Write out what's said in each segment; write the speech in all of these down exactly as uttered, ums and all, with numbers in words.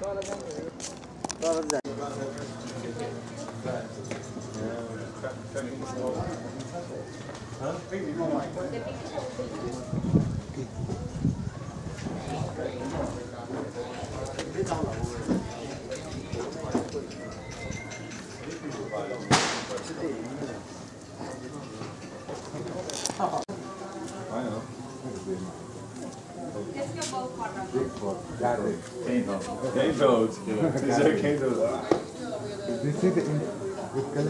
Geen dood. Het is ook geen dood. Dit zit in dit color.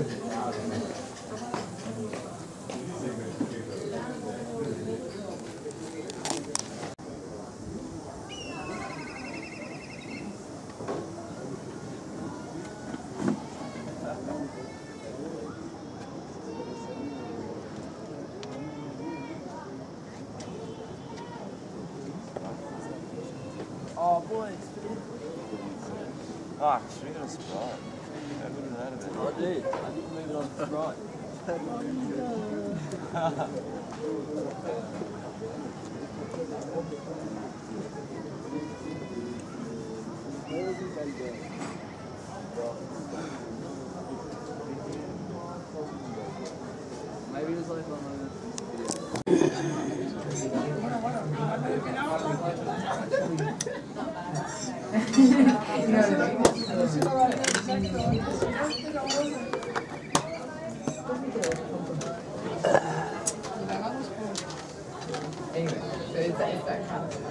Oh boy. Ah, swing it on Sprite. I wouldn't have had it. I did. I didn't move it on Sprite. Maybe it was like on the Anyway, so it's that, it's that kind of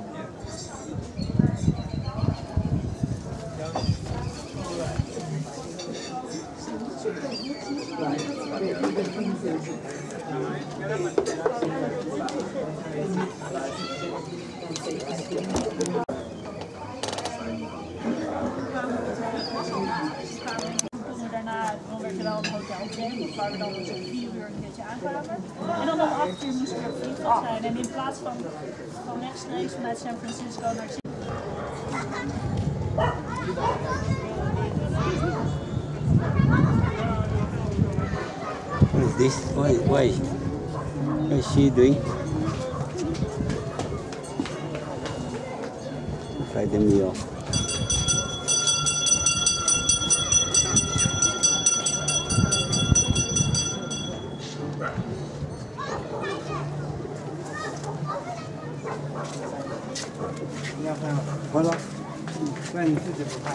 Daarna werd er wel een hoteltje, waar we dan om vier uur een keertje aankwamen. En dan om acht uur moesten we op vliegveld zijn. En in plaats van, van rechtstreeks vanuit San Francisco naar What is this? Why, why? What is she doing? Fry the meal. Voilà. Ouais, c'est pas.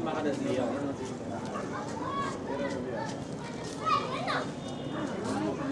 Kom, we maken het niet.